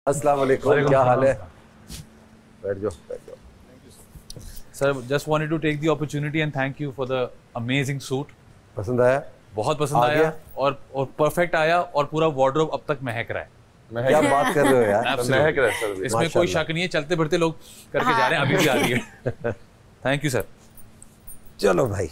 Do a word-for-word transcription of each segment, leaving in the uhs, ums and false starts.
अस्सलाम वालेकुम, क्या हाल है? बैठ जाओ बैठ जाओ। Sir, just wanted to take the opportunity and thank you for the amazing suit. पसंद आया? बहुत पसंद आया और और परफेक्ट आया और पूरा वार्डरोब अब तक महक रहा है। क्या बात कर रहे हो यार? महक रहा है सर, इसमें कोई शक नहीं है। चलते फिरते लोग करके जा रहे हैं, अभी भी आ रही है। Thank you sir. चलो भाई,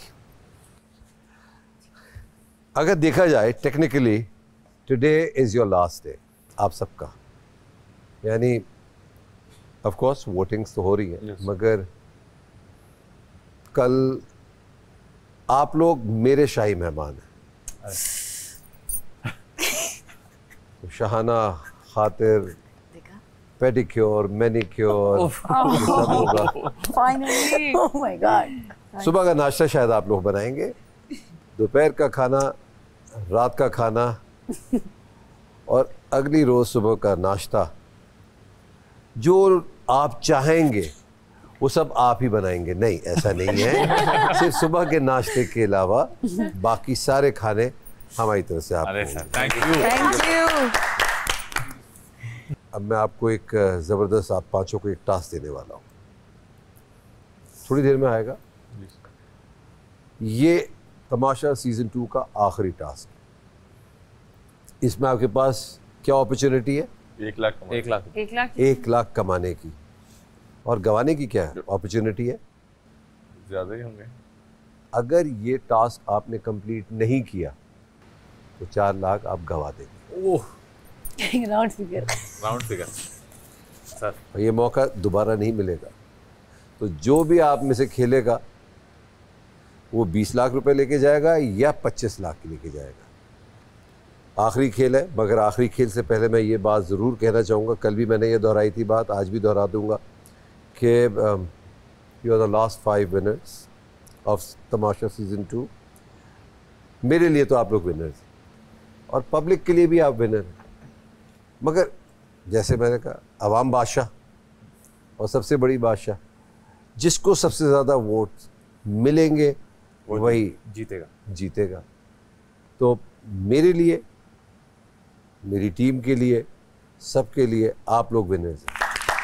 अगर देखा जाए technically today is your last day आप सबका, यानी ऑफ कोर्स वोटिंग्स तो हो रही है yes. मगर कल आप लोग मेरे शाही मेहमान हैं। तो शहाना, खातिर, पेडिक्योर, मैनिक्योर सब होगा। Finally! Oh my God! सुबह का नाश्ता शायद आप लोग बनाएंगे, दोपहर का खाना, रात का खाना और अगली रोज सुबह का नाश्ता जो आप चाहेंगे वो सब आप ही बनाएंगे। नहीं, ऐसा नहीं है। सिर्फ सुबह के नाश्ते के अलावा बाकी सारे खाने हमारी तरफ से आप। Thank you Thank you! अब मैं आपको एक ज़बरदस्त, आप पांचों को एक टास्क देने वाला हूँ, थोड़ी देर में आएगा। ये तमाशा सीजन टू का आखिरी टास्क। इसमें आपके पास क्या अपॉर्चुनिटी है? एक लाख एक लाख एक लाख एक लाख कमाने की, और गंवाने की क्या है अपॉर्चुनिटी है? ज्यादा ही होंगे। अगर ये टास्क आपने कंप्लीट नहीं किया तो चार लाख आप गंवा देंगे। Oh, round figure round figure sir. और ये मौका दोबारा नहीं मिलेगा। तो जो भी आप में से खेलेगा वो बीस लाख रुपए लेके जाएगा या पच्चीस लाख की लेके जाएगा। आखिरी खेल है, मगर आखिरी खेल से पहले मैं ये बात ज़रूर कहना चाहूँगा, कल भी मैंने ये दोहराई थी बात, आज भी दोहरा दूँगा कि you are the last five winners of Tamasha season two. मेरे लिए तो आप लोग विनर्स और पब्लिक के लिए भी आप विनर हैं, मगर जैसे मैंने कहा अवाम बादशाह और सबसे बड़ी बादशाह, जिसको सबसे ज़्यादा वोट मिलेंगे वही जीतेगा जीतेगा। तो मेरे लिए, मेरी टीम के लिए, सबके लिए आप लोग विनर्स हैं।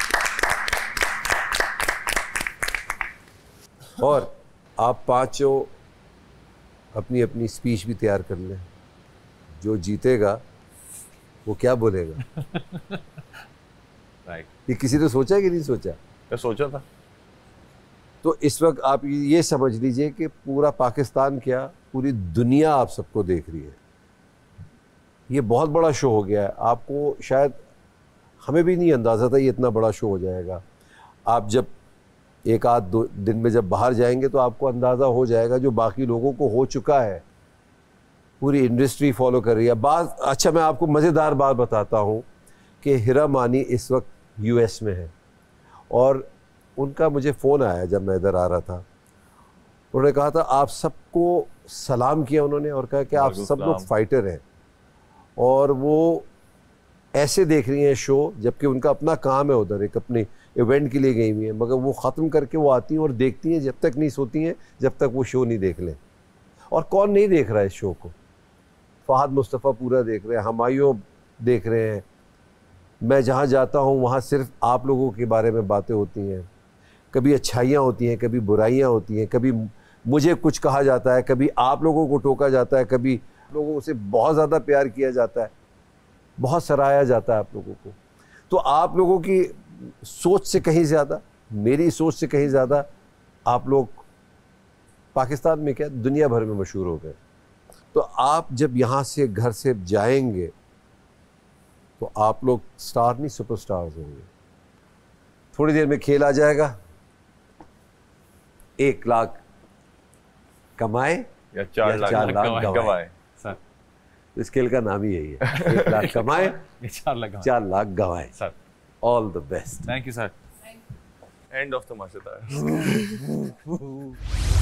और आप पांचों अपनी अपनी स्पीच भी तैयार कर लें। जो जीतेगा वो क्या बोलेगा? राइट। ये किसी ने सोचा कि नहीं सोचा? मैं सोचा था। तो इस वक्त आप ये समझ लीजिए कि पूरा पाकिस्तान क्या, पूरी दुनिया आप सबको देख रही है। ये बहुत बड़ा शो हो गया है। आपको शायद, हमें भी नहीं अंदाज़ा था ये इतना बड़ा शो हो जाएगा। आप जब एक आध दो दिन में जब बाहर जाएंगे तो आपको अंदाज़ा हो जाएगा जो बाकी लोगों को हो चुका है। पूरी इंडस्ट्री फॉलो कर रही है। बात, अच्छा मैं आपको मज़ेदार बात बताता हूँ कि हिरा मानी इस वक्त यूएस में है और उनका मुझे फ़ोन आया जब मैं इधर आ रहा था। उन्होंने कहा था, आप सबको सलाम किया उन्होंने और कहा कि आप सब लोग फाइटर हैं और वो ऐसे देख रही हैं शो, जबकि उनका अपना काम है उधर, एक अपने इवेंट के लिए गई हुई है, मगर वो ख़त्म करके वो आती हैं और देखती हैं, जब तक नहीं सोती हैं जब तक वो शो नहीं देख लें। और कौन नहीं देख रहा है इस शो को? फ़हद मुस्तफ़ा पूरा देख रहे हैं, हमायूं देख रहे हैं। मैं जहाँ जाता हूँ वहाँ सिर्फ आप लोगों के बारे में बातें होती हैं। कभी अच्छाइयाँ होती हैं, कभी बुराइयाँ होती हैं, कभी मुझे कुछ कहा जाता है, कभी आप लोगों को टोका जाता है, कभी लोगों से बहुत ज़्यादा प्यार किया जाता है, बहुत सराहा जाता है आप लोगों को। तो आप लोगों की सोच से कहीं ज़्यादा, मेरी सोच से कहीं ज़्यादा आप लोग पाकिस्तान में क्या दुनिया भर में मशहूर हो गए। तो आप जब यहाँ से घर से जाएंगे तो आप लोग स्टार नहीं सुपरस्टार्स होंगे। थोड़ी देर में खेल आ जाएगा। एक लाख कमाए या चार लाख, चार लाख गवाए। सर, इस खेल का नाम ही यही है, एक लाख कमाए ये चार लाख चार लाख गवाए। Sir, all the best. Thank you sir. End of the Mashita.